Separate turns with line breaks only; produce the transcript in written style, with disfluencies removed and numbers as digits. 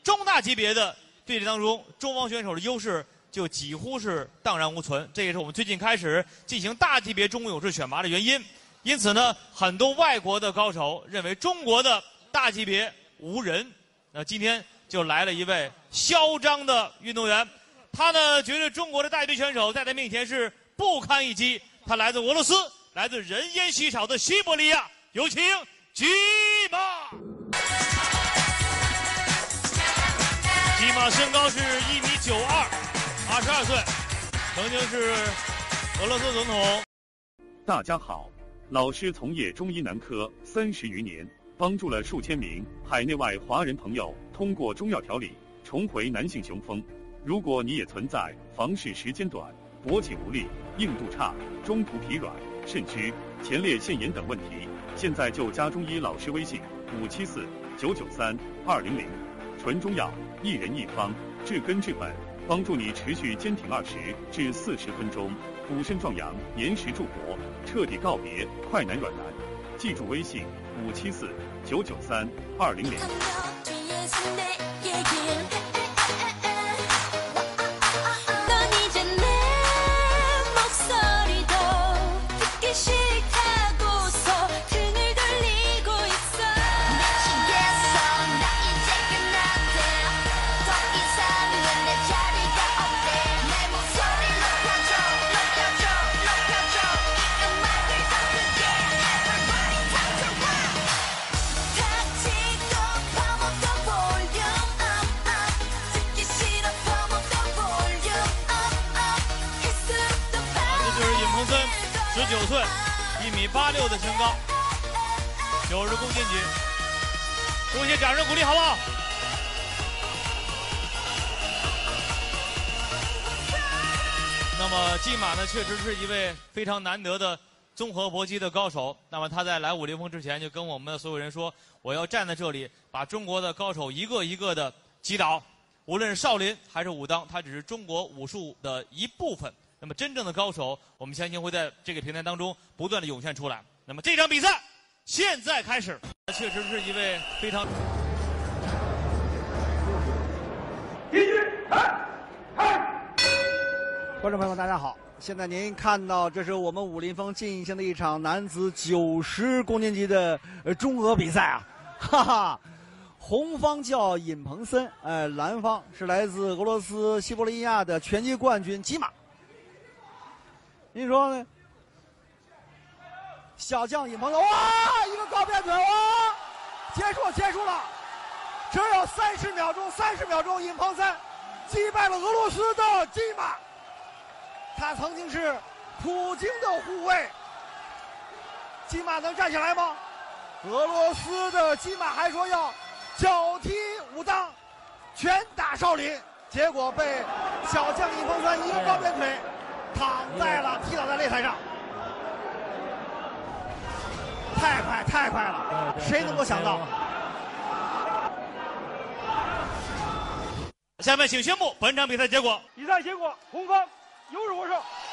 中大级别的对阵当中，中方选手的优势就几乎是荡然无存。这也是我们最近开始进行大级别中国勇士选拔的原因。因此呢，很多外国的高手认为中国的大级别无人。那今天就来了一位嚣张的运动员，他呢觉得中国的大级别选手在他面前是不堪一击。他来自俄罗斯，来自人烟稀少的西伯利亚，有请吉马。吉马身高是1.92米，22岁，曾经是俄罗斯总统。
大家好，老师从业中医男科30余年，帮助了数千名海内外华人朋友通过中药调理重回男性雄风。如果你也存在房事时间短、勃起无力、硬度差、中途疲软、肾虚、前列腺炎等问题，现在就加中医老师微信574-993-200，纯中药，一人一方，治根治本，帮助你持续坚挺20至40分钟，补肾壮阳，延时助勃，彻底告别快男软男。记住微信574-993-200。
19岁，1.86米的身高，90公斤级，多些掌声鼓励，好不好？那么金马呢，确实是一位非常难得的综合搏击的高手。那么他在来武林风之前，就跟我们的所有人说：“我要站在这里，把中国的高手一个一个的击倒。无论是少林还是武当，它只是中国武术的一部分。”那么真正的高手，我们相信会在这个平台当中不断的涌现出来。那么这场比赛现在开始，确实是一位非常。
观众朋友们，大家好！现在您看到，这是我们武林风进行的一场男子90公斤级的中俄比赛啊，哈哈。红方叫尹鹏森，蓝方是来自俄罗斯西伯利亚的拳击冠军吉马。您说呢？小将尹鹏森，哇，一个高变腿，哇，结束了，只有30秒钟，尹鹏森击败了俄罗斯的吉马。他曾经是普京的护卫，吉马能站起来吗？俄罗斯的吉马还说要脚踢武当，拳打少林，结果被小将尹鹏森一个高变腿踢倒在擂台上，太快了，谁能够想到？
下面请宣布本场比赛结果。
比赛结果，红方有胜获胜。